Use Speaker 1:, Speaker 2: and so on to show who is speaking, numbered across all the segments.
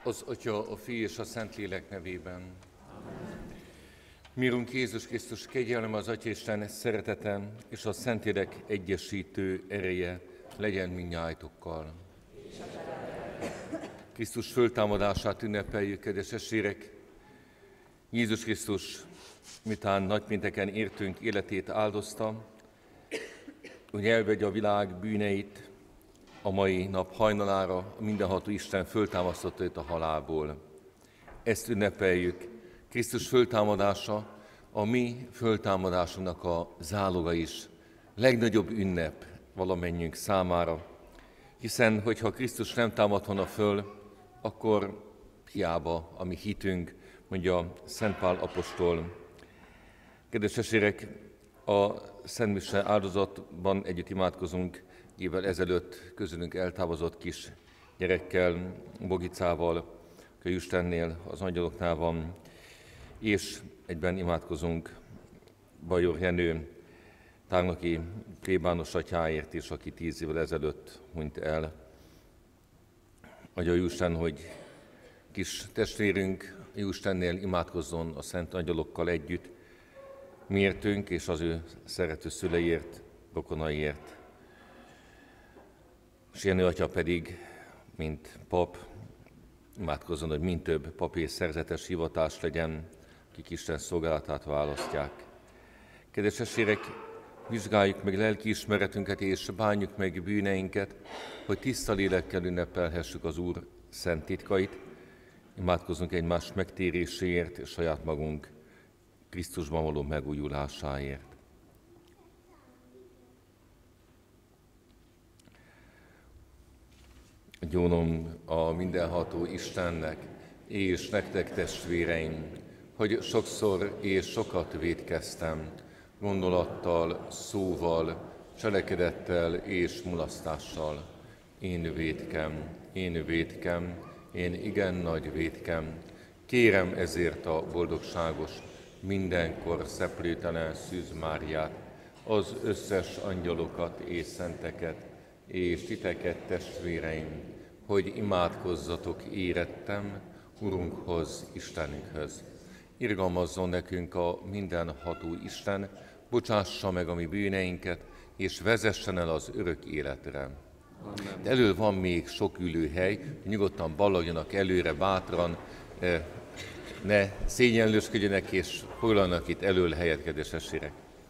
Speaker 1: Az Atya, a Fiú és a Szentlélek nevében. Mírunk Jézus Krisztus kegyelme, az Atyaisten szeretete és a Szentlélek egyesítő ereje legyen mindnyájtokkal. Krisztus föltámadását ünnepeljük, kedves testvérek. Jézus Krisztus, miután nagypénteken értünk, életét áldozta, hogy elvegye a világ bűneit, a mai nap hajnalára a mindenható Isten föltámasztotta őt a halálból. Ezt ünnepeljük. Krisztus föltámadása a mi föltámadásunknak a záloga is. Legnagyobb ünnep valamennyünk számára. Hiszen, hogyha Krisztus nem támad volna föl, akkor hiába a mi hitünk, mondja Szent Pál apostol. Kedves testvérek, a Szent Mise áldozatban együtt imádkozunk évvel ezelőtt közülünk eltávozott kis gyerekkel, Bogicával, aki Istennél, az angyaloknál van, és egyben imádkozunk Bajor Jenő tárnoki plébános atyáért is, aki 10 évvel ezelőtt hunyt el. Adja Isten, hogy kis testvérünk Istennél imádkozzon a szent angyalokkal együtt, miértünk és az ő szerető szüleiért, rokonaiért. És Jenő atya pedig, mint pap, imádkozzon, hogy mind több papi és szerzetes hivatás legyen, akik Isten szolgálatát választják. Kedves testvérek, vizsgáljuk meg lelkiismeretünket és bánjuk meg bűneinket, hogy tiszta lélekkel ünnepelhessük az Úr szent titkait. Imádkozzunk egymás megtéréséért és saját magunk Krisztusban való megújulásáért. Gyónom a mindenható Istennek és nektek, testvéreim, hogy sokszor és sokat vétkeztem, gondolattal, szóval, cselekedettel és mulasztással. Én vétkem, én igen nagy vétkem. Kérem ezért a boldogságos, mindenkor szeplőtelen Szűz Máriát, az összes angyalokat és szenteket, és titeket, testvéreim, hogy imádkozzatok érettem Urunkhoz, Istenünkhöz. Irgalmazzon nekünk a mindenható Isten, bocsássa meg a mi bűneinket, és vezessen el az örök életre. De elől van még sok ülőhely, nyugodtan ballagjanak előre, bátran, ne szégyenlősködjenek, és foglalnak itt elől helyet, kedves testvérek.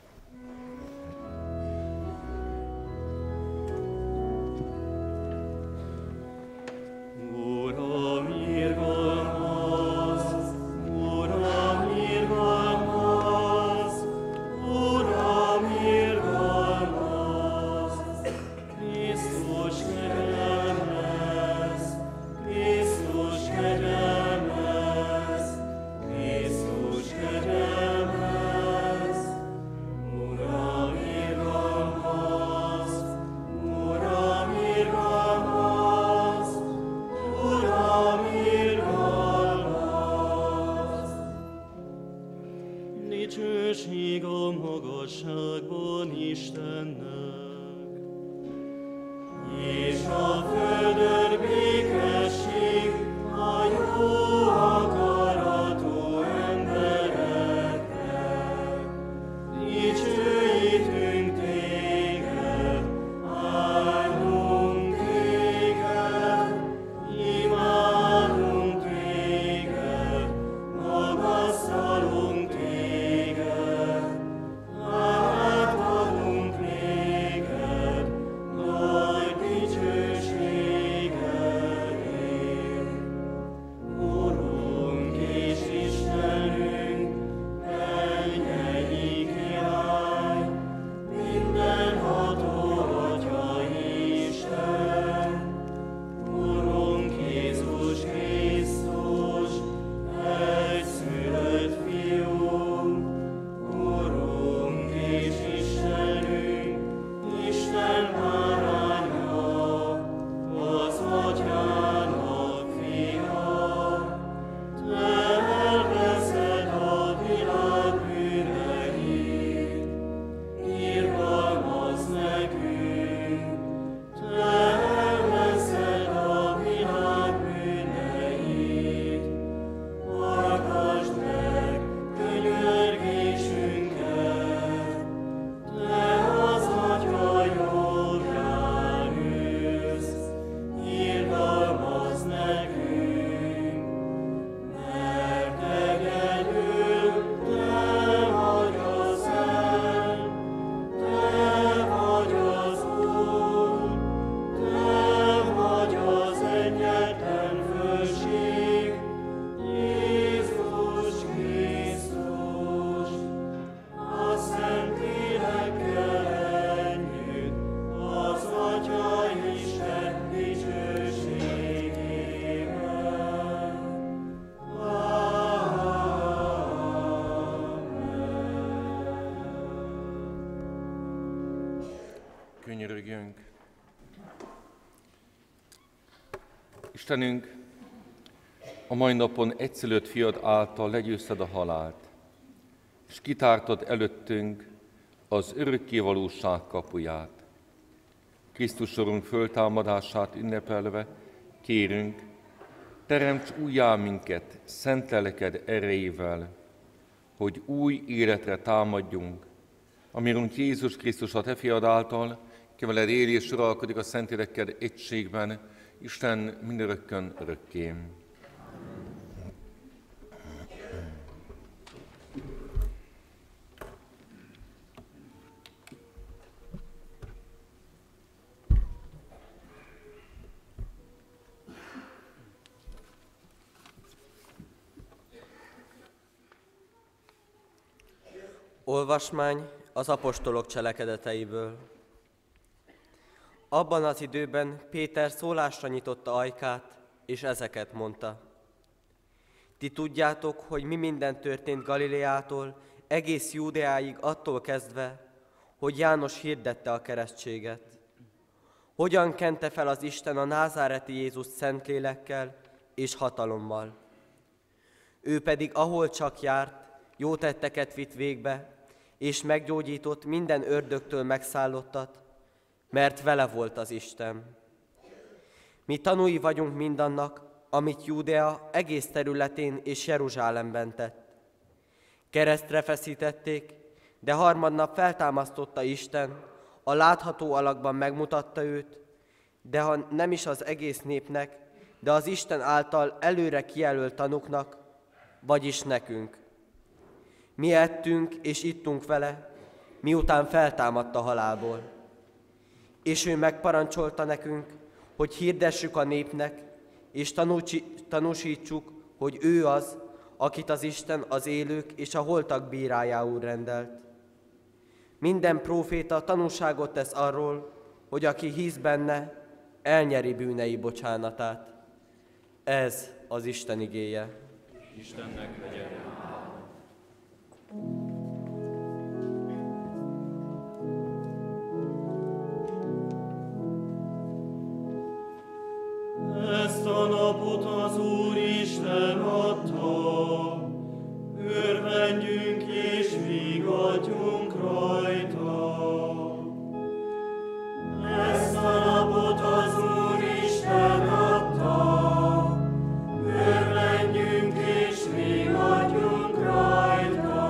Speaker 2: Dicsőség a magasságban Istennek, és a földön békesség a jó akaratú embereknek. Dicsőítünk téged, áldunk téged, imádunk téged, magasztalunk téged. Átadunk néked nagy dicsőséget.
Speaker 1: Könyörögjünk. Istenünk, a mai napon egyszülött fiad által legyőzted a halált, és kitártad előttünk az örökké valóság kapuját. Krisztus Urunk föltámadását ünnepelve kérünk, teremts újjá minket szent lelked erejével, hogy új életre támadjunk, amirunk Jézus Krisztus a te fiad által, ki veled él és uralkodik a Szentlélekkel egységben, Isten mindörökkön örökké.
Speaker 3: Olvasmány az apostolok cselekedeteiből. Abban az időben Péter szólásra nyitotta ajkát, és ezeket mondta. Ti tudjátok, hogy mi minden történt Galileától egész Júdeáig attól kezdve, hogy János hirdette a keresztséget. Hogyan kente fel az Isten a názáreti Jézus Szentlélekkel és hatalommal. Ő pedig ahol csak járt, jó tetteket vitt végbe, és meggyógyított minden ördögtől megszállottat, mert vele volt az Isten. Mi tanúi vagyunk mindannak, amit Júdea egész területén és Jeruzsálemben tett. Keresztre feszítették, de harmadnap feltámasztotta Isten, a látható alakban megmutatta őt, de ha nem is az egész népnek, de az Isten által előre kijelölt tanúknak, vagyis nekünk. Mi ettünk és ittunk vele, miután feltámadt a halálból. És ő megparancsolta nekünk, hogy hirdessük a népnek, és tanúsítsuk, hogy ő az, akit az Isten az élők és a holtak bírájául rendelt. Minden próféta tanúságot tesz arról, hogy aki hisz benne, elnyeri bűnei bocsánatát. Ez az Isten igéje.
Speaker 2: Istennek legyen. Ezt a napot az Úristen adta, örvendjünk és vigadjunk rajta. Ezt a napot az Úristen adta, örvendjünk és vigadjunk rajta.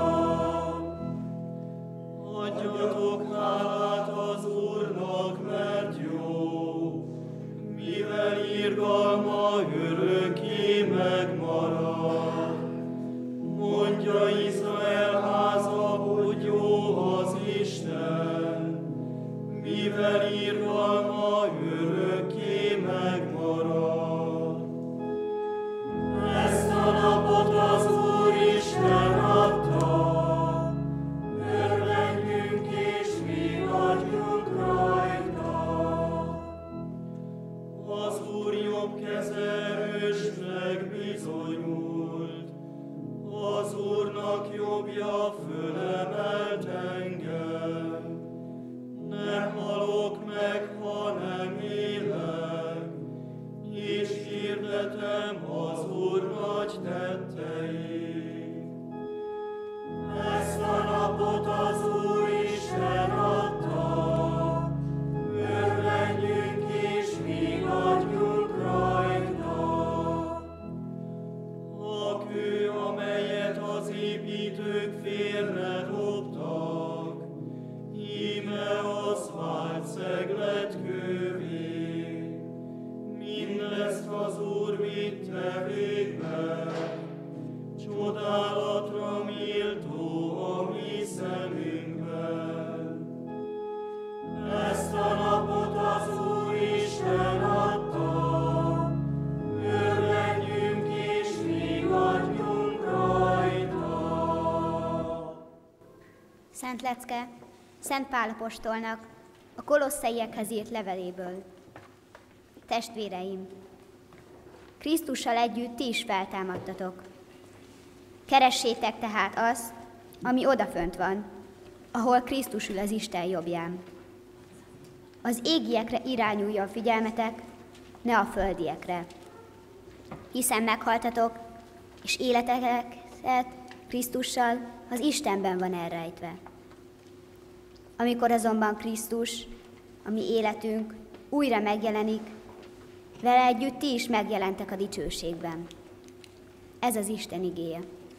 Speaker 2: Adjatok hálát az Úrnak, mert jó, mivel irgalma örökké megmarad. Mondja Izrael háza, hogy jó az Isten, mivel irgalma örökké megmarad. Ezt a napot az Úristen adta, örvendjünk és vigadjunk rajta. Az Úr jobb keze erősnek bizonyult, az Úrnak jobbja fölemelt engem. Nem halok meg, hanem élek, és hirdetem az Úr nagy tetteit. Ezt a napot az Úristen adta, örvendjünk és vigadjunk rajta. A kő, amelyet az építők félredobtak, íme az vált szegletkővé. Mindezt az Úr vitte végbe, csodálatra méltó a mi szemünkben. Ezt a napot az Úristen adta, örvendjünk és vigadjunk rajta.
Speaker 4: Szent lecke Szent Pál apostolnak a Kolosszaiekhez írt leveléből. Testvéreim, Krisztussal együtt ti is feltámadtatok. Keressétek tehát azt, ami odafönt van, ahol Krisztus ül az Isten jobbján. Az égiekre irányuljon figyelmetek, ne a földiekre. Hiszen meghaltatok, és életeket Krisztussal az Istenben van elrejtve. Amikor azonban Krisztus, a mi életünk, újra megjelenik, vele együtt ti is megjelentek a dicsőségben. Ez az Isten igéje.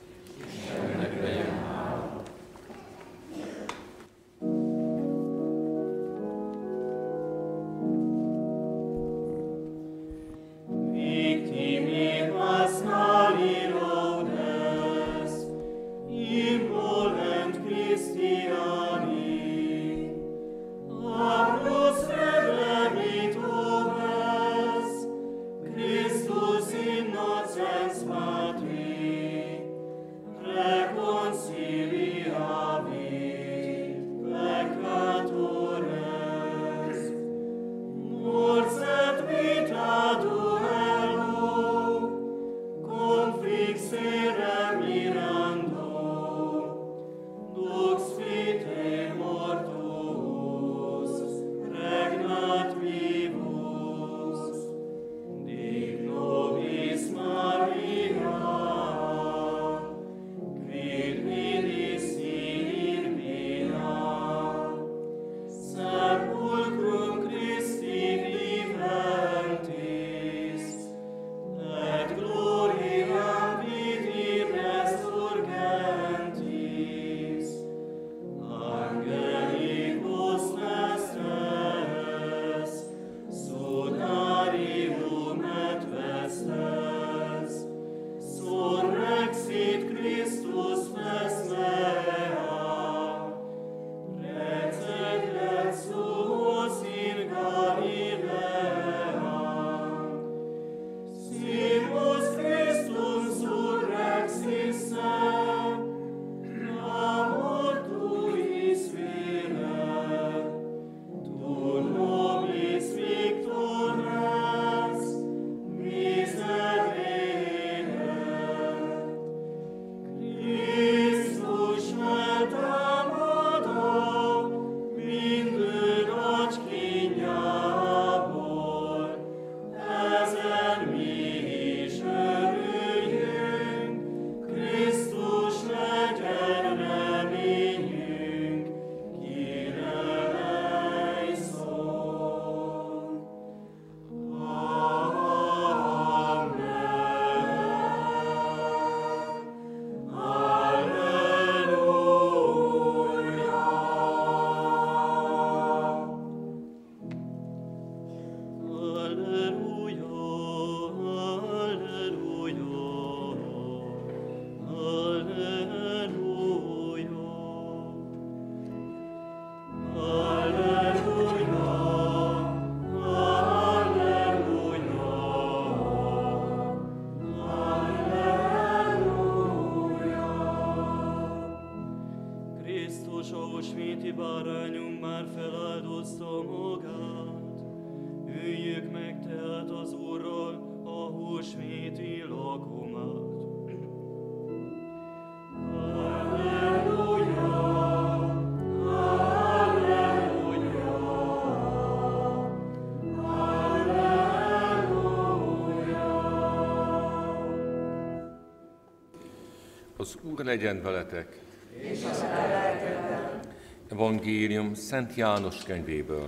Speaker 1: Az Úr legyen veletek! És a lelkedben. Evangélium Szent János könyvéből.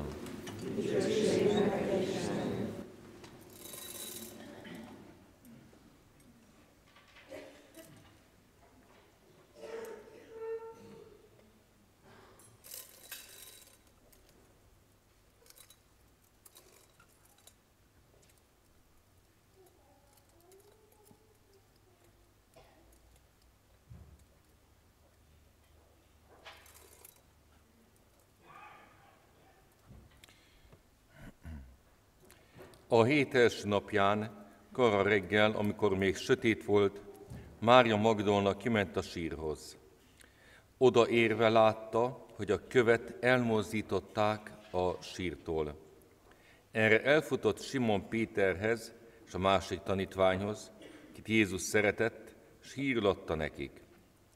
Speaker 1: A hét első napján, kora reggel, amikor még sötét volt, Mária Magdolna kiment a sírhoz. Oda érve látta, hogy a követ elmozdították a sírtól. Erre elfutott Simon Péterhez és a másik tanítványhoz, kit Jézus szeretett, s hírül adta nekik.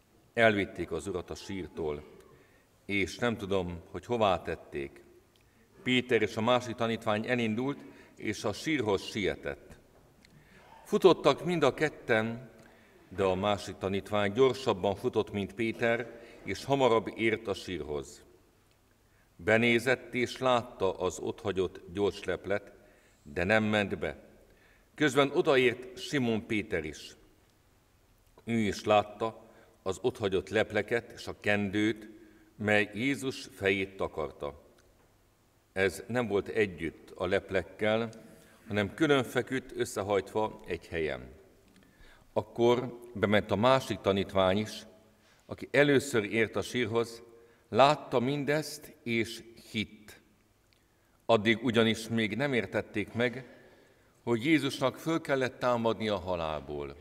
Speaker 1: Elvitték az Urat a sírtól, és nem tudom, hogy hová tették. Péter és a másik tanítvány elindult, és a sírhoz sietett. Futottak mind a ketten, de a másik tanítvány gyorsabban futott, mint Péter, és hamarabb ért a sírhoz. Benézett és látta az otthagyott gyorsleplet, de nem ment be. Közben odaért Simon Péter is. Ő is látta az otthagyott lepleket és a kendőt, mely Jézus fejét takarta. Ez nem volt együtt a leplekkel, hanem külön feküdt összehajtva egy helyen. Akkor bement a másik tanítvány is, aki először ért a sírhoz, látta mindezt és hitt. Addig ugyanis még nem értették meg, hogy Jézusnak föl kellett támadni a halálból.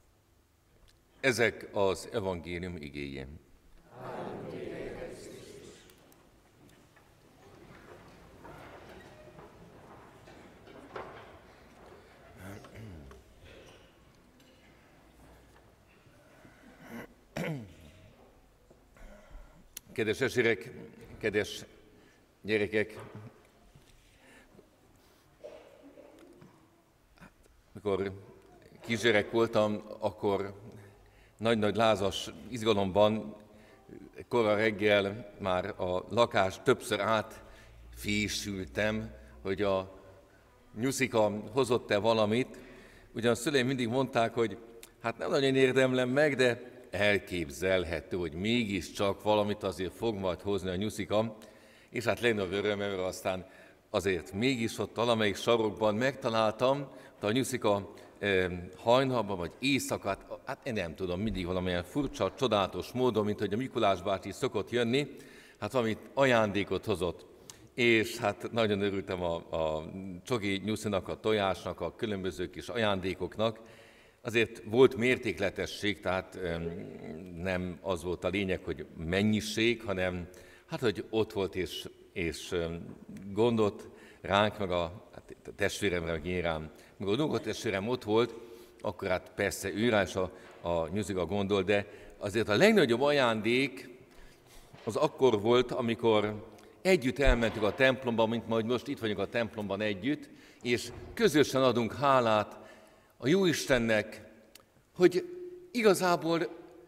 Speaker 1: Ezek az evangélium igéje. Kedves testvérek, kedves gyerekek, mikor kisgyerek voltam, akkor nagy-nagy lázas izgalomban kora reggel már a lakást többször átfésültem, hogy a nyuszika hozott-e valamit. Ugyan a szüleim mindig mondták, hogy hát nem nagyon érdemlem meg, de elképzelhető, hogy mégiscsak valamit azért fog majd hozni a nyuszika, és hát legnagyobb örömemre aztán azért mégis ott valamelyik sarokban megtaláltam a nyuszika hajnalban vagy éjszakát, hát én nem tudom, mindig valamilyen furcsa, csodálatos módon, mint hogy a Mikulás bácsi szokott jönni, hát valamit ajándékot hozott. És hát nagyon örültem a csoki nyuszinak, a tojásnak, a különböző kis ajándékoknak. Azért volt mértékletesség, tehát nem az volt a lényeg, hogy mennyiség, hanem hát, hogy ott volt és gondolt ránk, meg a testvéremre, meg én rám. Mikor a unokatestvérem ott volt, akkor hát persze ő rá is a nyuszika gondol, de azért a legnagyobb ajándék az akkor volt, amikor együtt elmentünk a templomba, mint majd most itt vagyunk a templomban együtt, és közösen adunk hálát a Jóistennek, hogy igazából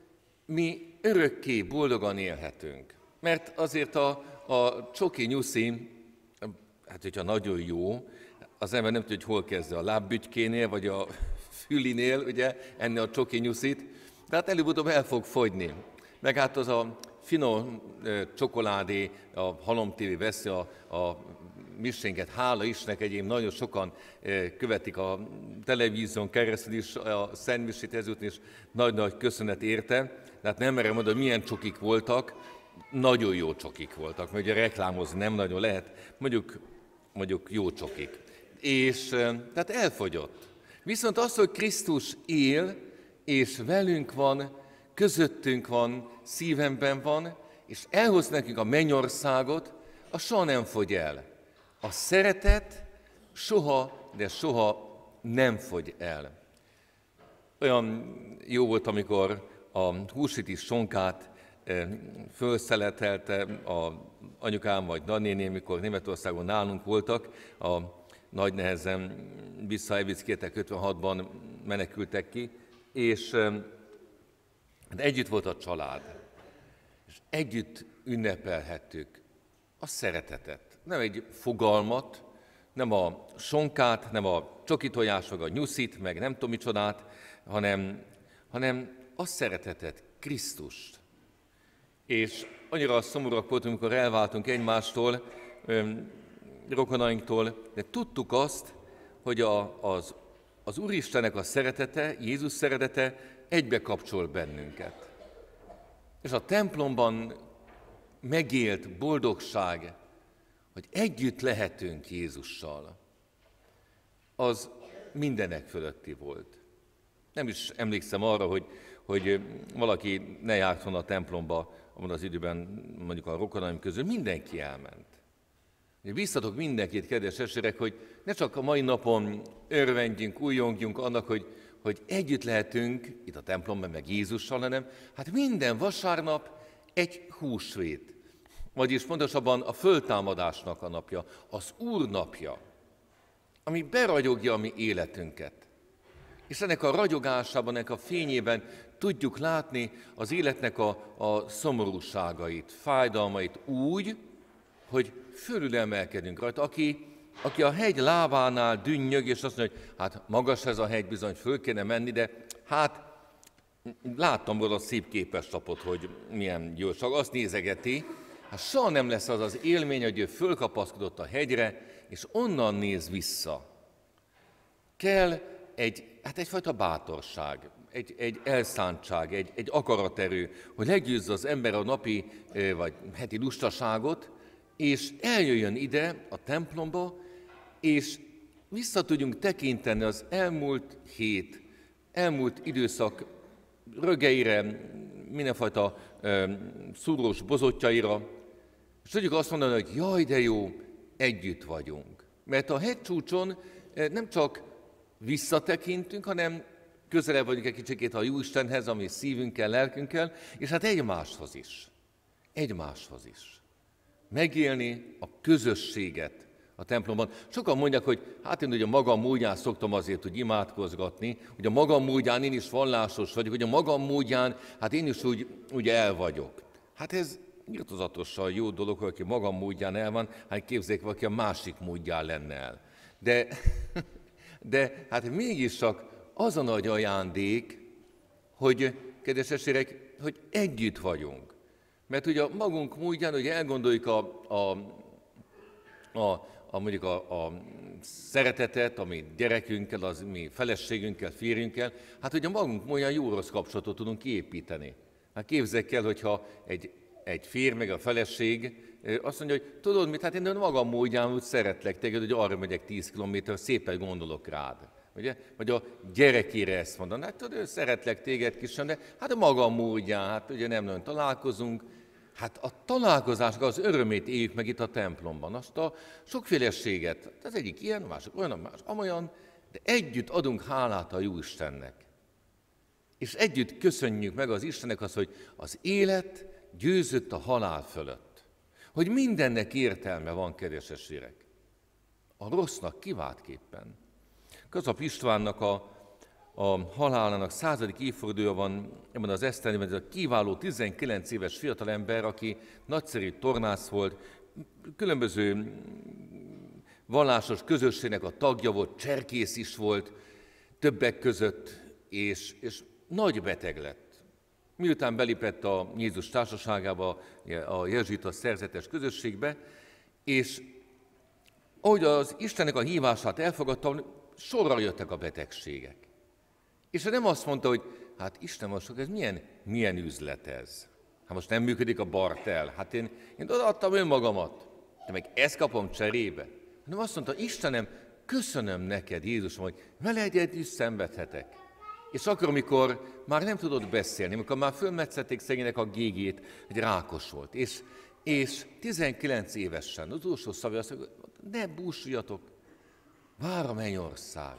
Speaker 1: mi örökké boldogan élhetünk. Mert azért a csoki nyuszi, hát hogyha nagyon jó, az ember nem tudja, hogy hol kezdje, a lábbügykénél, vagy a fülinél, ugye, enni a csoki nyuszit, de hát előbb-utóbb el fog fogyni. Meg hát az a finom csokoládé, a Halom TV veszi a misénket, hála Istennek, egyébként nagyon sokan követik a televízión keresztül is a szentmisét ezúttal, és nagy-nagy köszönet érte. Tehát nem merem mondani, hogy milyen csokik voltak, nagyon jó csokik voltak, mert ugye reklámozni nem nagyon lehet, mondjuk jó csokik. És tehát elfogyott. Viszont az, hogy Krisztus él, és velünk van, közöttünk van, szívemben van, és elhoz nekünk a mennyországot, az soha nem fogy el. A szeretet soha, de soha nem fogy el. Olyan jó volt, amikor a húsviti sonkát fölszeletelte a anyukám vagy nagynéném, mikor Németországon nálunk voltak, a nagy nehezen visszaevickéltek, 56-ban menekültek ki, és együtt volt a család, és együtt ünnepelhettük a szeretetet. Nem egy fogalmat, nem a sonkát, nem a csokitojás, meg a nyuszit, meg nem tudom micsodát, hanem a szeretetet, Krisztust. És annyira szomorúak voltunk, amikor elváltunk egymástól, rokonainktól, de tudtuk azt, hogy az Úristennek a szeretete, Jézus szeretete egybe kapcsol bennünket. És a templomban megélt boldogság, hogy együtt lehetünk Jézussal, az mindenek fölötti volt. Nem is emlékszem arra, hogy valaki ne járt volna a templomba, abban az időben mondjuk a rokonaim közül, mindenki elment. Biztatok mindenkit, kedves testvérek, hogy ne csak a mai napon örvendjünk, újjongjunk annak, hogy együtt lehetünk itt a templomban, meg Jézussal, hanem hát minden vasárnap egy húsvét. vagyis pontosabban a föltámadásnak a napja, az Úr napja, ami beragyogja a mi életünket. És ennek a ragyogásában, ennek a fényében tudjuk látni az életnek a szomorúságait, fájdalmait úgy, hogy fölülemelkedünk rajta. Aki a hegy lábánál dünnyög, és azt mondja, hogy hát magas ez a hegy, bizony föl kéne menni, de hát láttam volna a szép képeslapot, hogy milyen gyorsan, azt nézegeti, hát soha nem lesz az az élmény, hogy ő fölkapaszkodott a hegyre, és onnan néz vissza. Kell egyfajta bátorság, egy elszántság, egy akaraterő, hogy legyőzze az ember a napi vagy heti lustaságot, és eljöjjön ide a templomba, és vissza tudjunk tekinteni az elmúlt hét, elmúlt időszak rögeire, mindenfajta szúrós bozottjaira, és tudjuk azt mondani, hogy jaj, de jó, együtt vagyunk. Mert a hegycsúcson nem csak visszatekintünk, hanem közelebb vagyunk egy kicsikét a Jóistenhez, ami szívünkkel, lelkünkkel, és hát egymáshoz is. Egymáshoz is. Megélni a közösséget a templomban. Sokan mondják, hogy hát én ugye a magam módján szoktam azért úgy imádkozgatni, hogy a magam módján én is vallásos vagyok, hogy a magam módján hát én is úgy el vagyok. Hát ez irtozatosan jó dolog, hogy aki magam módján el van, hát képzeljék, valaki a másik módján lenne el. De hát mégis csak az a nagy ajándék, hogy, kedves testvérek, hogy együtt vagyunk. Mert ugye a magunk módján, hogy elgondoljuk mondjuk a szeretetet, ami gyerekünkkel, az mi feleségünkkel, férjünkkel, hát ugye a magunk módján jó-rossz kapcsolatot tudunk kiépíteni. Hát képzeljék el, hogyha egy férj meg a feleség azt mondja, hogy tudod mit, hát én magam módján úgy szeretlek téged, hogy arra megyek 10 kilométer, szépen gondolok rád. Ugye? Vagy a gyerekére ezt mondaná, hát tudod, szeretlek téged kisem, de hát a magam módján, hát ugye nem nagyon találkozunk. Hát a találkozásnak az örömét éljük meg itt a templomban, azt a sokféleséget. Az egyik ilyen, a másik olyan, a másik amolyan, de együtt adunk hálát a Jóistennek. És együtt köszönjük meg az Istennek azt, hogy az élet győzött a halál fölött. Hogy mindennek értelme van, kedves testvérek. A rossznak kiváltképpen. Kazap Istvánnak a halálának 100. évfordulója van ebben az esztendőben, ez a kiváló 19 éves fiatalember, aki nagyszerű tornász volt, különböző vallásos közösségnek a tagja volt, cserkész is volt többek között, és nagy beteg lett. Miután belépett a Jézus társaságába, a jezsuita szerzetes közösségbe, és ahogy az Istennek a hívását elfogadta, sorra jöttek a betegségek. És nem azt mondta, hogy hát Isten most, ez milyen üzlet ez? Hát most nem működik a bartel. Hát én odaadtam önmagamat, de meg ezt kapom cserébe. Hanem azt mondta, Istenem, köszönöm neked, Jézusom, hogy vele együtt szenvedhetek. És akkor, amikor már nem tudott beszélni, amikor már fölmetszették szegénynek a gégét, hogy rákos volt, és 19 évesen, az utolsó szavja azt mondja, ne búsuljatok, vár a mennyország.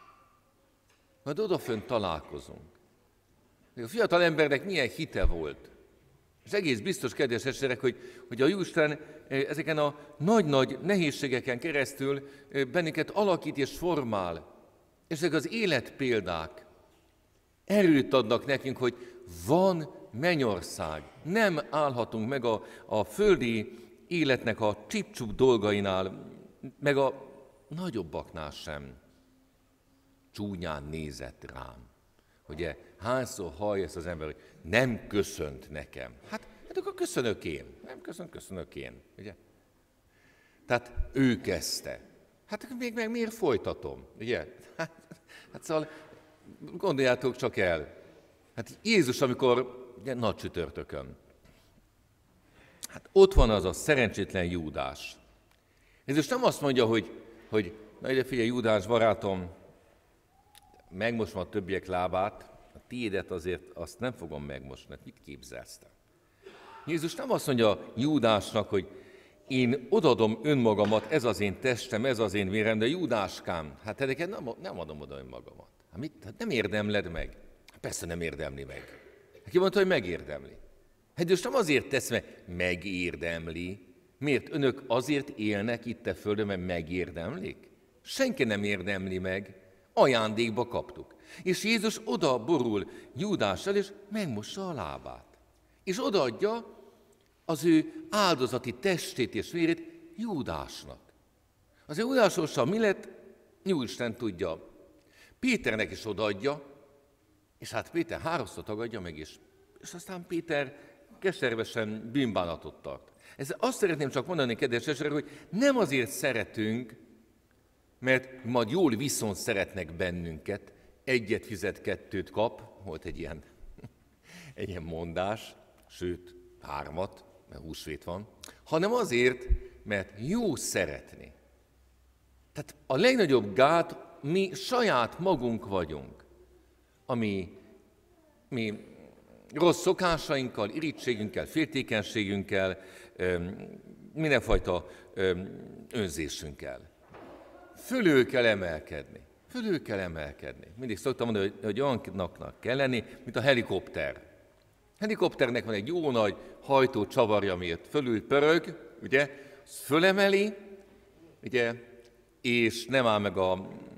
Speaker 1: Majd odafönt találkozunk. A fiatal embernek milyen hite volt. És egész biztos, kedves testvérek, hogy a Jóisten ezeken a nagy-nagy nehézségeken keresztül bennünket alakít és formál. És ezek az életpéldák erőt adnak nekünk, hogy van mennyország. Nem állhatunk meg a földi életnek a csip-csup dolgainál, meg a nagyobbaknál sem. Csúnyán nézett rám. Ugye, hányszor hallja ezt az ember, hogy nem köszönt nekem. Hát akkor köszönök én. Nem köszönök én. Ugye? Tehát ő kezdte. Hát még meg miért folytatom? Ugye? Hát szóval gondoljátok csak el. Hát Jézus, amikor ugye, nagy csütörtökön, hát ott van az a szerencsétlen Júdás. Jézus nem azt mondja, hogy na ide figyelj, Júdás barátom, megmosom a többiek lábát, a tiédet azért azt nem fogom megmosni, mit képzelsz te? Jézus nem azt mondja Júdásnak, hogy én odadom önmagamat, ez az én testem, ez az én vérem, de Júdáskám, hát te nem adom oda önmagamat. Hát nem érdemled meg? Persze nem érdemli meg. Ki mondta, hogy megérdemli. Hát most nem azért tesz, mert megérdemli. Miért? Önök azért élnek itt a földön, mert megérdemlik? Senki nem érdemli meg. Ajándékba kaptuk. És Jézus oda borul Júdással, és megmossa a lábát. És odaadja az ő áldozati testét és vérét Júdásnak. Az Júdás sorsa mi lett? Jóisten tudja. Péternek is odaadja, és hát Péter háromszor tagadja meg is. És aztán Péter keservesen bűnbánatot tart. Ezt azt szeretném csak mondani, kedves testvérek, hogy nem azért szeretünk, mert majd jól viszont szeretnek bennünket, egyet fizet, kettőt kap, volt egy ilyen mondás, sőt, 3, mert húsvét van, hanem azért, mert jó szeretni. Tehát a legnagyobb gát mi saját magunk vagyunk, ami mi rossz szokásainkkal, irítségünkkel, féltékenységünkkel, mindenfajta önzésünkkel. Fölül kell emelkedni. Fölül kell emelkedni. Mindig szoktam mondani, hogy olyannak kell lenni, mint a helikopter. Helikopternek van egy jó nagy hajtó csavarja, amiért fölül pörög, ugye, fölemeli, ugye, és nem áll meg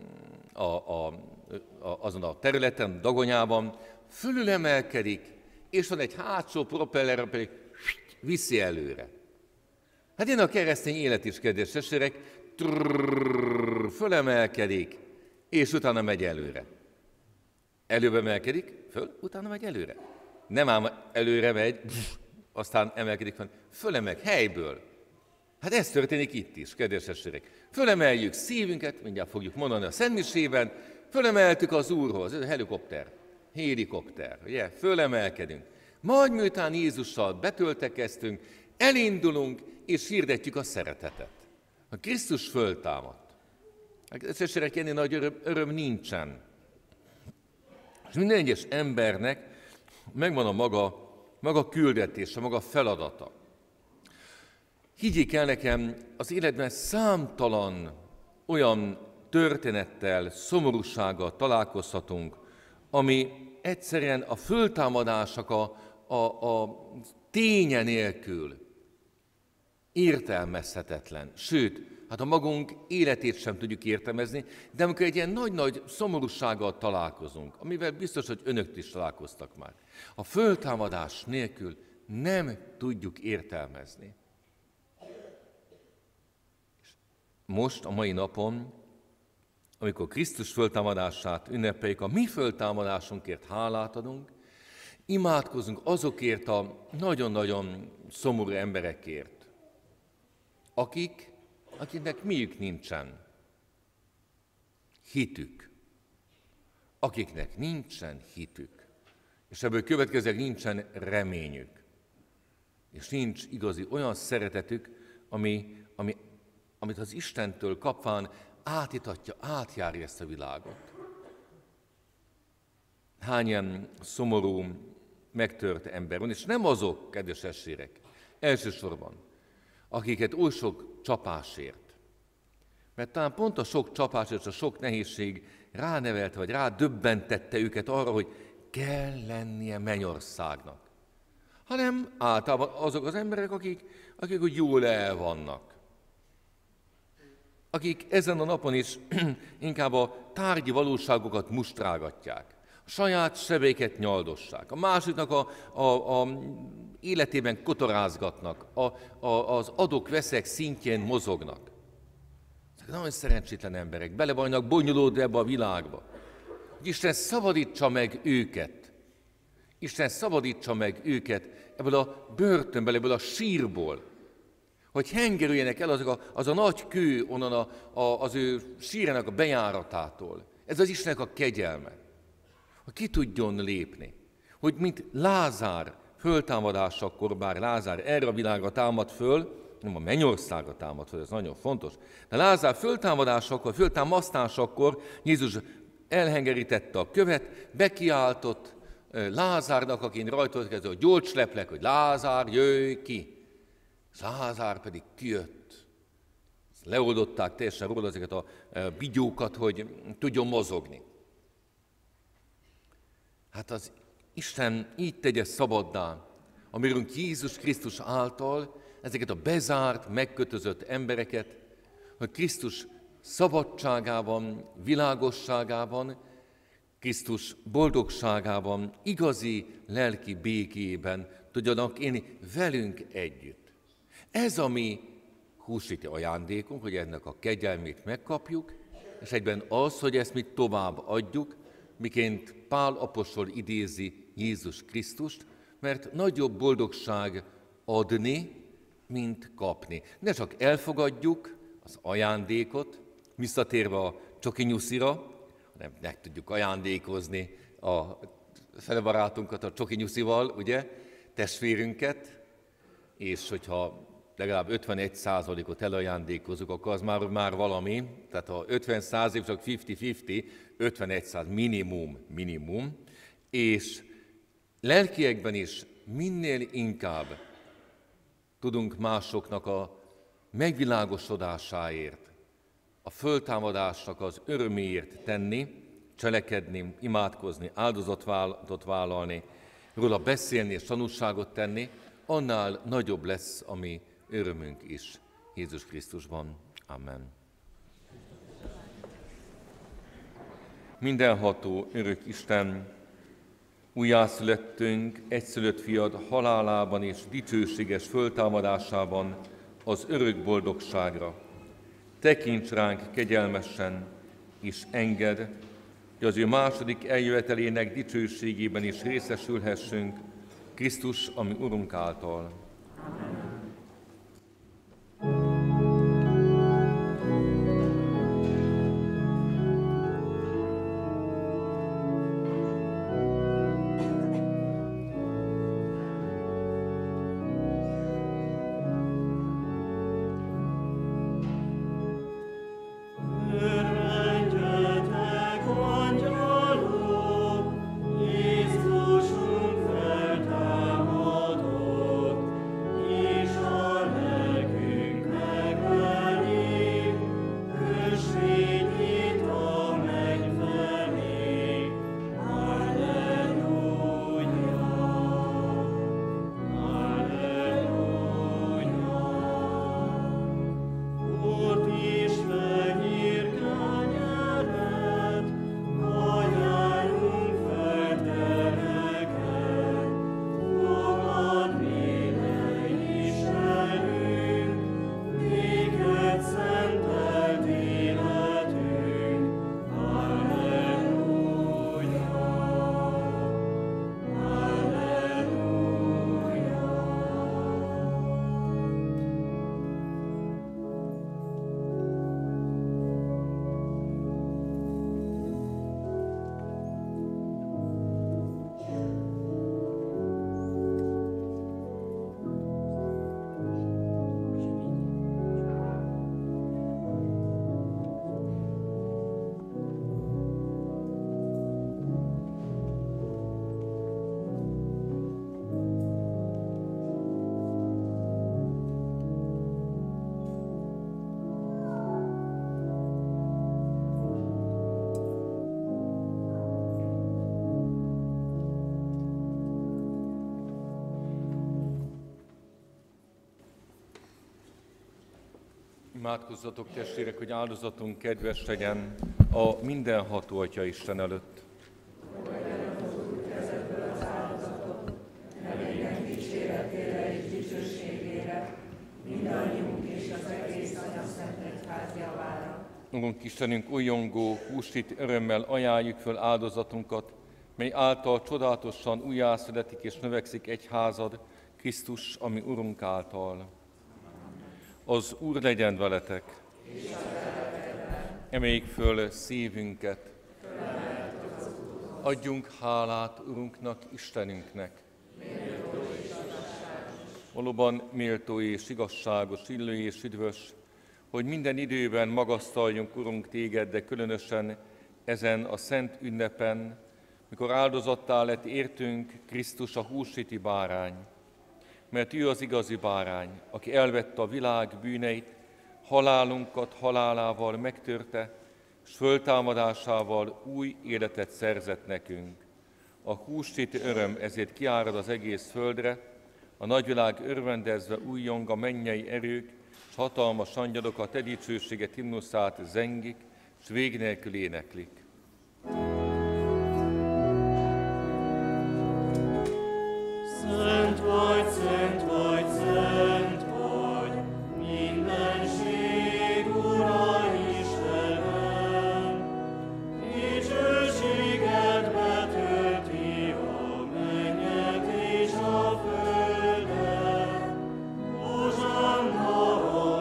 Speaker 1: azon a területen, a dagonyában, fölül emelkedik, és van egy hátsó propeller, pedig viszi előre. Hát én a keresztény élet is, kedves testvérek, fölemelkedik, és utána megy előre. Előbb emelkedik, föl, utána megy előre. Nem ám előre megy, aztán emelkedik fel, fölemeg helyből. Hát ez történik itt is, kedves testvérek. Fölemeljük szívünket, mindjárt fogjuk mondani a szentmisében, fölemeltük az Úrhoz, ez a helikopter, ugye, fölemelkedünk. Majd miután Jézussal betöltekeztünk, elindulunk, és hirdetjük a szeretetet. A Krisztus föltámadt. Testvérek, ennél nagy öröm nincsen. És minden egyes embernek megvan a maga küldetése, maga feladata. Higgyék el nekem, az életben számtalan olyan történettel, szomorúsággal találkozhatunk, ami egyszerűen a föltámadásnak a ténye nélkül értelmezhetetlen. Sőt, hát a magunk életét sem tudjuk értelmezni, de amikor egy ilyen nagy-nagy szomorúsággal találkozunk, amivel biztos, hogy önök is találkoztak már, a föltámadás nélkül nem tudjuk értelmezni. Most, a mai napon, amikor Krisztus föltámadását ünnepeljük, a mi föltámadásunkért hálát adunk, imádkozunk azokért a nagyon-nagyon szomorú emberekért, akiknek miük nincsen hitük, akiknek nincsen hitük, és ebből következőleg nincsen reményük, és nincs igazi olyan szeretetük, amit az Istentől kapván átítatja, átjárja ezt a világot. Hány ilyen szomorú, megtört ember van, és nem azok, kedves testvérek, elsősorban, akiket oly sok csapásért. Mert talán pont a sok csapás és a sok nehézség ránevelte, vagy rádöbbentette őket arra, hogy kell lennie mennyországnak. Hanem általában azok az emberek, akik úgy jól el vannak. Akik ezen a napon is inkább a tárgyi valóságokat mustrálgatják, a saját sebeiket nyaldossák, a másiknak a életében kotorázgatnak, az adok-veszek szintjén mozognak. Ezek nagyon szerencsétlen emberek, bele vannak bonyolódva ebbe a világba. Isten szabadítsa meg őket. Isten szabadítsa meg őket ebből a börtönből, ebből a sírból, hogy hengerüljenek el az a nagy kő onnan az ő sírának a bejáratától. Ez az Istennek a kegyelme, hogy ki tudjon lépni. Hogy mint Lázár föltámadásakor, bár Lázár erre a világra támad föl, nem a mennyországra támad föl, ez nagyon fontos, de Lázár föltámasztásakor Jézus elhengerítette a követ, bekiáltott Lázárnak, akin rajta kezdve, hogy gyógyts leplek, hogy Lázár, jöjj ki! Lázár pedig kijött. Leoldották teljesen róla ezeket a bigyókat, hogy tudjon mozogni. Hát az Isten így tegye szabaddá ami Urunk Jézus Krisztus által ezeket a bezárt, megkötözött embereket, hogy Krisztus szabadságában, világosságában, Krisztus boldogságában, igazi lelki békében tudjanak élni velünk együtt. Ez a mi húsvéti ajándékunk, hogy ennek a kegyelmét megkapjuk, és egyben az, hogy ezt mi tovább adjuk, miként Pál apostol idézi Jézus Krisztust, mert nagyobb boldogság adni, mint kapni. Ne csak elfogadjuk az ajándékot, visszatérve a csokinyuszira, hanem meg tudjuk ajándékozni a felebarátunkat a csokinyuszival, ugye, testvérünket, és hogyha legalább 51%-ot elajándékozunk, akkor az már valami, tehát ha 50% csak 50-50, 51% minimum, és lelkiekben is minél inkább tudunk másoknak a megvilágosodásáért, a föltámadásnak az öröméért tenni, cselekedni, imádkozni, áldozatot vállalni, róla beszélni és tanúságot tenni, annál nagyobb lesz a mi örömünk is Jézus Krisztusban. Amen. Mindenható örök Isten, újjászülettünk egyszülött fiad halálában és dicsőséges föltámadásában az örök boldogságra. Tekints ránk kegyelmesen, és engedd, hogy az ő második eljövetelének dicsőségében is részesülhessünk Krisztus, ami Urunk által. Amen. Imádkozzatok, testvérek, hogy áldozatunk kedves legyen a mindenható Atya Isten előtt. Urunk Istenünk, újongó, húsvét örömmel ajánljuk föl áldozatunkat, mely által csodálatosan újjászületik és növekszik egyházad, Krisztus, ami Urunk által. Az Úr legyen veletek! Emeljük föl szívünket! Adjunk hálát Urunknak, Istenünknek! Valóban méltó és igazságos, illő és üdvös, hogy minden időben magasztaljunk, Urunk, téged, de különösen ezen a szent ünnepen, mikor áldozattá lett értünk Krisztus, a húsvéti bárány. Mert ő az igazi bárány, aki elvette a világ bűneit, halálunkat halálával megtörte, és föltámadásával új életet szerzett nekünk. A húsvéti öröm ezért kiárad az egész földre, A nagyvilág örvendezve újjong, a mennyei erők, s hatalmas angyalok a te dicsőséget himnuszát zengik, s vég nélkül éneklik.
Speaker 2: Szent vagy, szent vagy, szent vagy, mindenség Ura Istenem, dicsőséged betölti a mennyet és a földet. Hozsanna a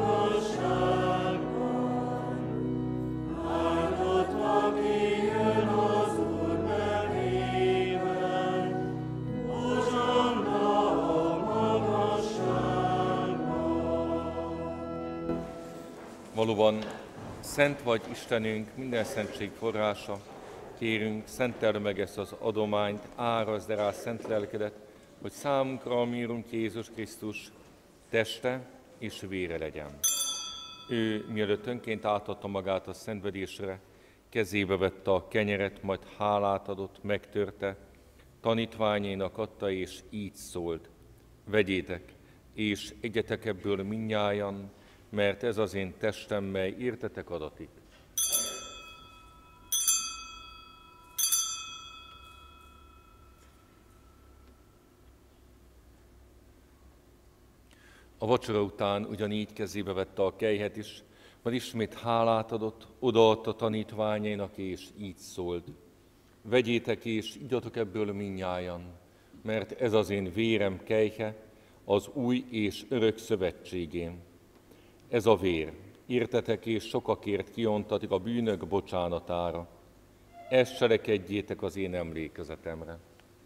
Speaker 2: magasságban, áldott, aki jön az Úr nevében. Hozsanna a magasságban.
Speaker 1: Valóban szent vagy Istenünk, minden szentség forrása, kérünk, szenteld meg ezt az adományt, árazd rá szent lelkedet, hogy számunkra a mi Urunk Jézus Krisztus teste és vére legyen. Ő, mielőtt önként átadta magát a szenvedésre, kezébe vette a kenyeret, majd hálát adott, megtörte, tanítványainak adta, és így szólt: vegyétek, és egyetek ebből mindnyájan, mert ez az én testem, mely értetek adatik. A vacsora után ugyanígy kezébe vette a kelyhet is, majd ismét hálát adott, odaadta tanítványainak, és így szólt: vegyétek és igyatok ebből mindnyájan, mert ez az én vérem kelyhe, az új és örök szövetségén. Ez a vér, értetek és sokakért kiontatik a bűnök bocsánatára. Ezt cselekedjétek az én emlékezetemre.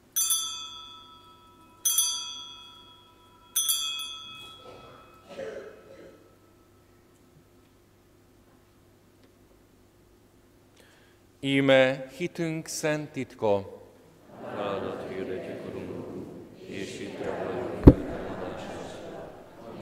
Speaker 1: Íme hitünk szent titka.
Speaker 5: Áldott hirdetjük, Urunk, és hittel vagyunk a támadásra.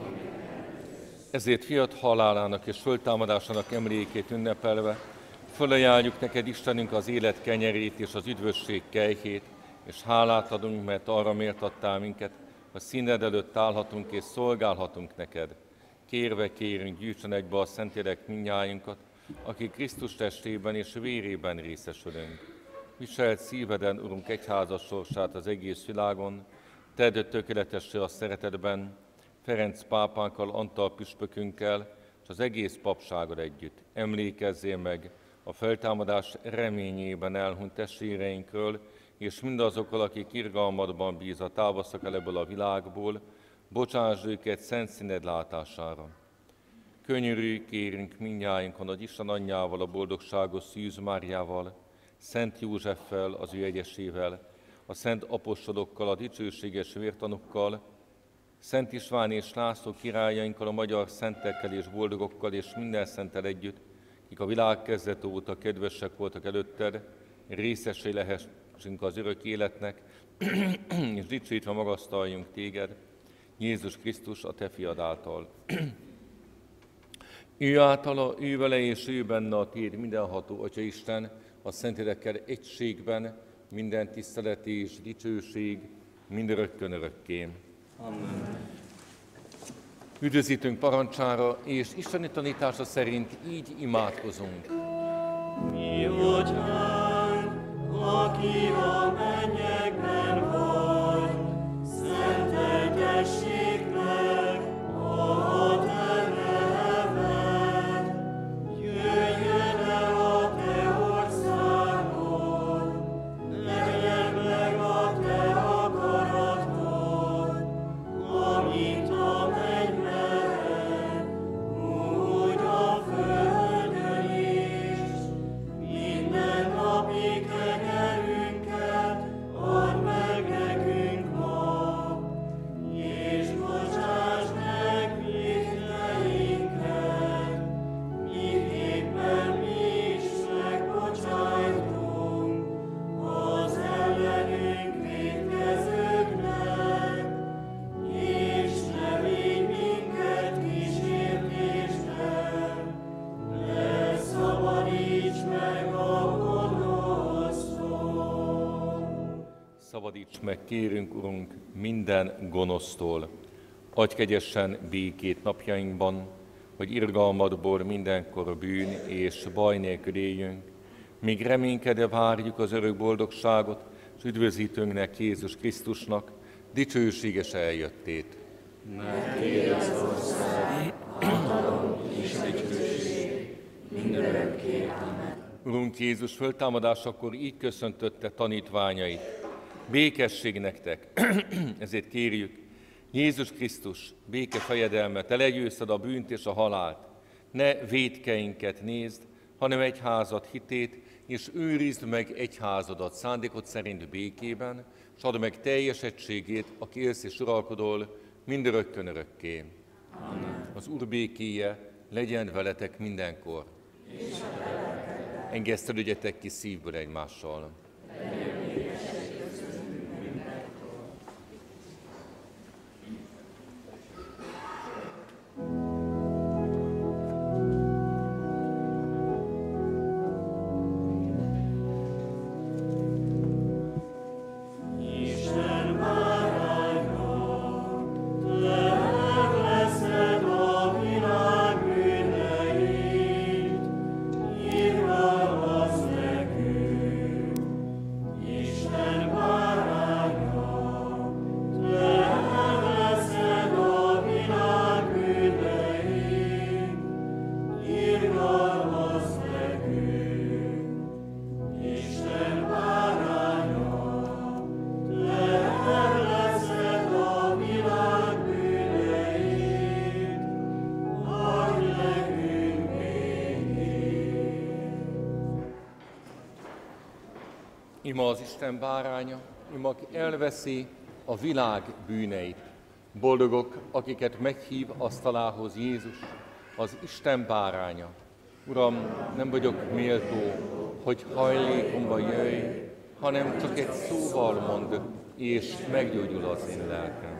Speaker 1: Ezért fiat halálának és föltámadásának emlékét ünnepelve, fölajánljuk neked, Istenünk, az élet kenyerét és az üdvösség kelyhét, és hálát adunk, mert arra méltattál minket, hogy színed előtt állhatunk és szolgálhatunk neked. Kérve kérünk, gyűjtsön egybe a Szentlélek mindnyájunkat, akik Krisztus testében és vérében részesülünk. Viselt szíveden, Urunk, egyházas sorsát az egész világon, tedd tökéletessé a szeretetben, Ferenc pápánkkal, Antal püspökünkkel, és az egész papsággal együtt. Emlékezzél meg a feltámadás reményében elhunyt testvéreinkről, és mindazokkal, akik irgalmadban bízva távoztak el ebből a világból, bocsásd őket szent színed látására. Könyörülj, kérünk mindnyájunkon, hogy Isten anyjával, a boldogságos Szűz Máriával, Szent Józseffel, az ő egyesével, a szent apostolokkal, a dicsőséges vértanukkal, Szent István és László királyainkkal, a magyar szentekkel és boldogokkal, és minden szenttel együtt, kik a világ kezdete óta kedvesek voltak előtted, részesei lehessünk az örök életnek, és dicsőítve magasztaljunk téged, Jézus Krisztus, a te fiad által. Ő általa, ő vele és ő benne a tiéd mindenható Atya Isten, a Szentlélekkel egységben, minden tisztelet és dicsőség, mindörökkön örökké.
Speaker 5: Amen.
Speaker 1: Üdvözítünk parancsára, és isteni tanítása szerint így imádkozunk.
Speaker 2: Mi Atyánk, aki a mennyekben vagy, szenteltessék meg a te neved. Jöjjön el a te országod, legyen meg a te akaratod, amint a mennyben, úgy a földön is. Mindennapi kenyerünket
Speaker 1: szabadíts meg, kérünk, Urunk, minden gonosztól. Adj kegyesen békét napjainkban, hogy irgalmadból mindenkor bűn és baj nélkül éljünk, míg reménykedve várjuk az örök boldogságot, és üdvözítőnknek, Jézus Krisztusnak dicsőséges eljöttét.
Speaker 5: Mert Tiéd az ország, hatalom és dicsőség mindörökké. Amen.
Speaker 1: Urunk Jézus föltámadásakor így köszöntötte tanítványait. Békesség nektek! Ezért kérjük, Jézus Krisztus, béke fejedelme, te legyőzted a bűnt és a halált. Ne vétkeinket nézd, hanem egyházad hitét, és őrizd meg egyházadat szándékod szerint békében, és add meg teljes egységét, aki élsz és uralkodol mindörökkön örökké.
Speaker 5: Amen.
Speaker 1: Az Úr békéje legyen veletek mindenkor. Engesztelődjetek ki szívből egymással. Ima az Isten báránya, ima, aki elveszi a világ bűneit. Boldogok, akiket meghív asztalához Jézus, az Isten báránya. Uram, nem vagyok méltó, hogy hajlékomba jöjj, hanem csak egy szóval mondd, és meggyógyul az én lelkem.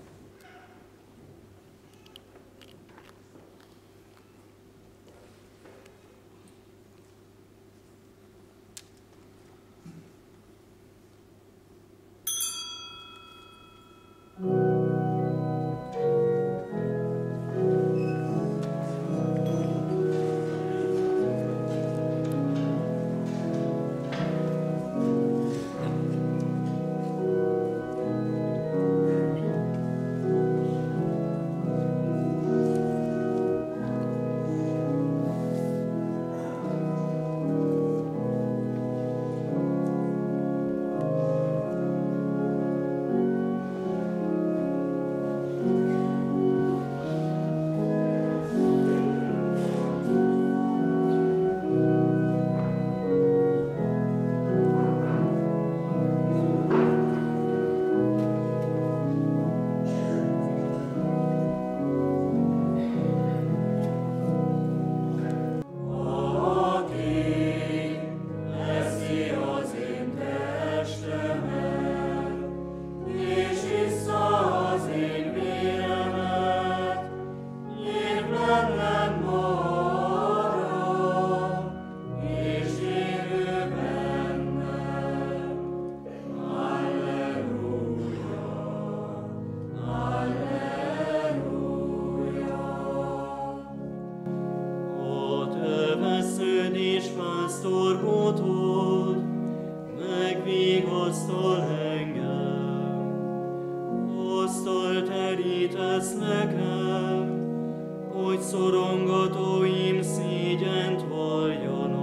Speaker 2: pásztorbotod, megvigasztal engem. Asztal terítesz nekem, hogy szorongatóim szégyent valljanak.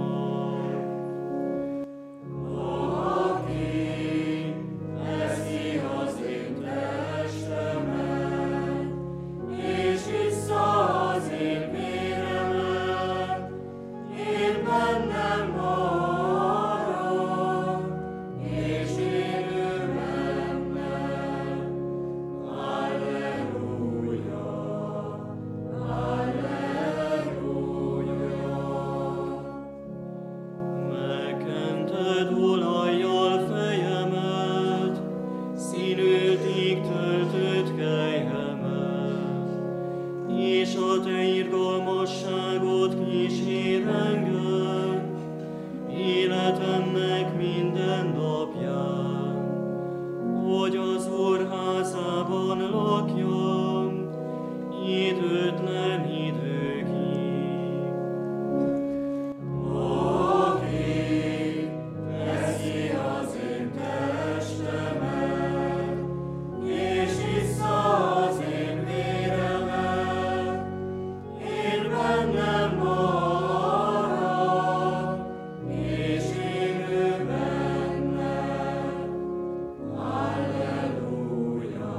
Speaker 2: hogy az Úr házában lakjam, időtlen időkig. Aki teszi az én testemet, és issza az én véremet, én bennem marad, és én ő bennem. Alleluja,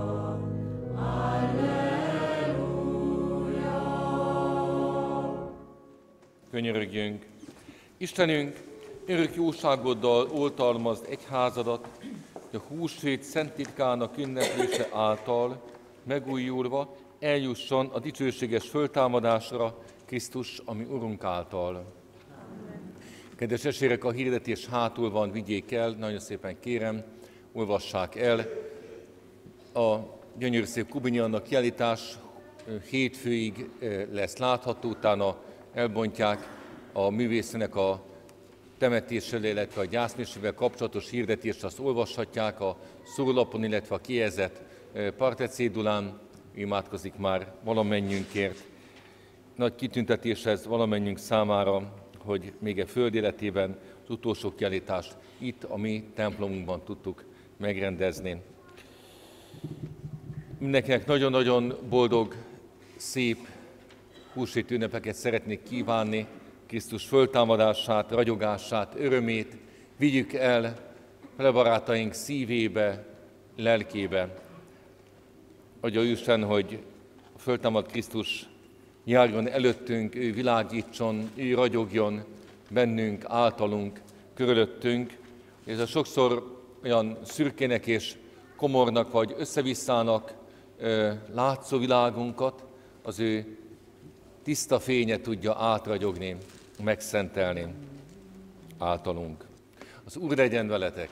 Speaker 2: alleluja.
Speaker 1: Könyörögjünk! Istenünk, örök jóságoddal oltalmazd egyházadat, hogy a húsvét szent titkának ünneplése által megújulva eljusson a dicsőséges föltámadásra Krisztus, ami Urunk által. Kedves esérek, a hirdetés hátul van, vigyék el, nagyon szépen kérem, olvassák el. A gyönyörű szép Kubinyi kiállítás hétfőig lesz látható, utána elbontják a művésznek a temetéssel, illetve a gyászmésével kapcsolatos hirdetést, azt olvashatják a szórólapon, illetve a kihelyezett partecédulán. Imádkozik már valamennyünkért. Nagy kitüntetés ez valamennyünk számára, hogy még a föld életében az utolsó kiállítást itt a mi templomunkban tudtuk megrendezni. Mindenkinek nagyon-nagyon boldog, szép húsvét ünnepeket szeretnék kívánni, Krisztus föltámadását, ragyogását, örömét vigyük el vele barátaink szívébe, lelkébe. Adja Isten, hogy a föltámadt Krisztus járjon előttünk, ő világítson, ő ragyogjon bennünk, általunk, körülöttünk. Ez a sokszor olyan szürkének és komornak vagy összevisszának látszó világunkat az ő tiszta fénye tudja átragyogni, megszentelni általunk. Az Úr legyen veletek!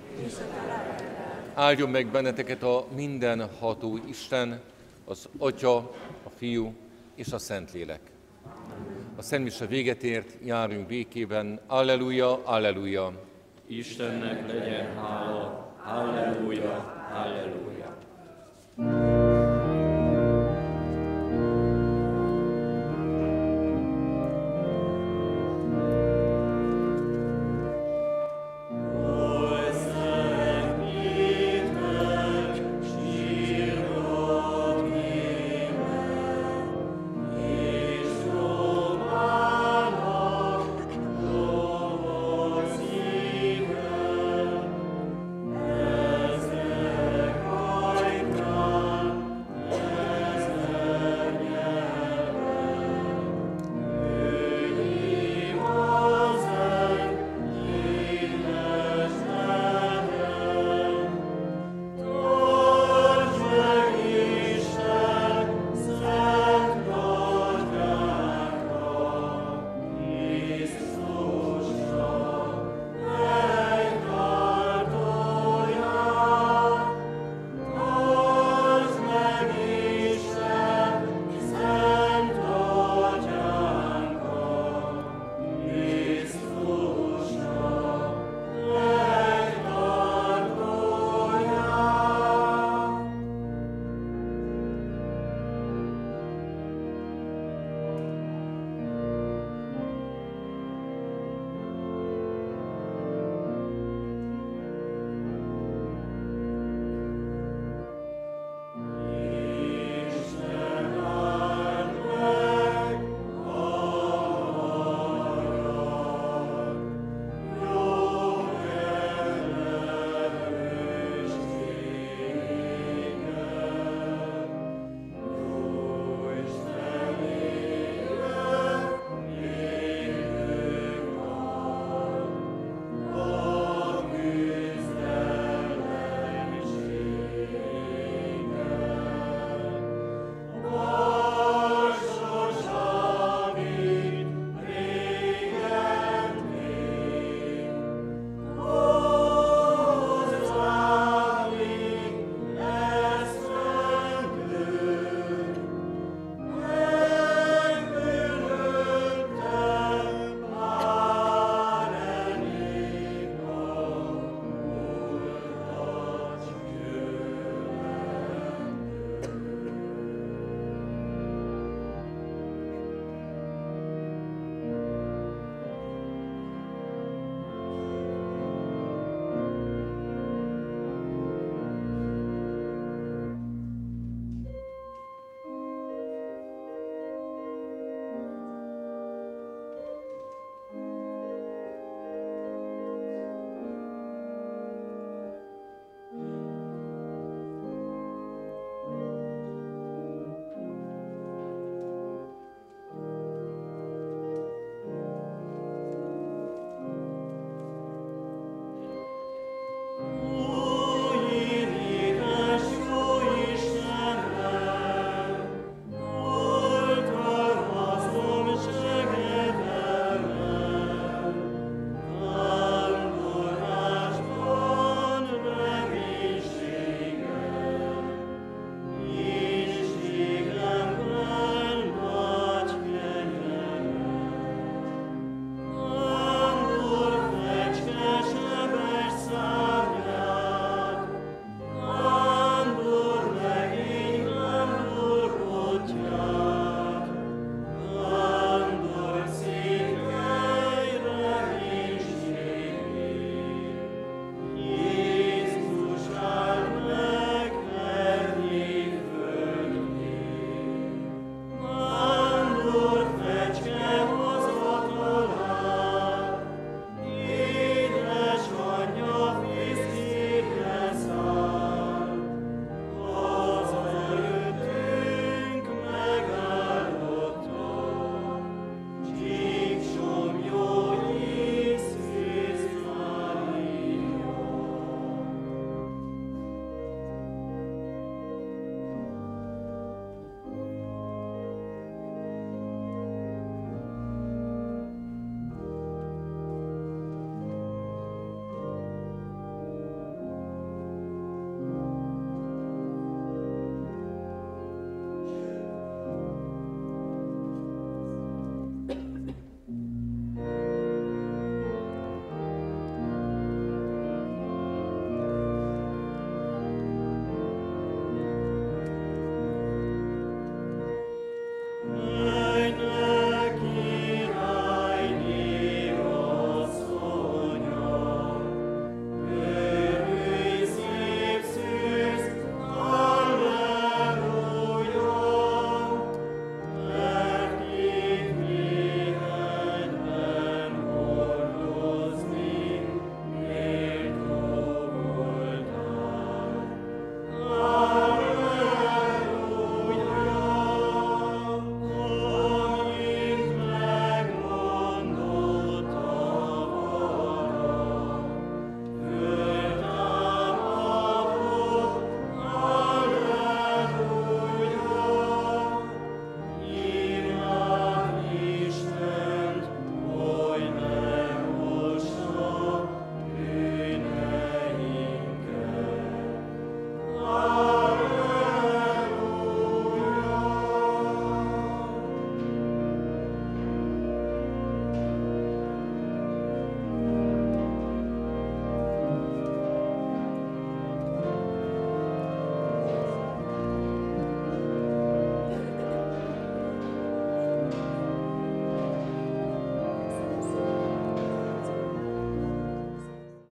Speaker 1: Áldjon meg benneteket a mindenható Isten, az Atya, a Fiú és a Szentlélek. A Szent Mise véget ért, járjunk békében. Alleluja, alleluja!
Speaker 5: Istennek legyen hála, halleluja, halleluja.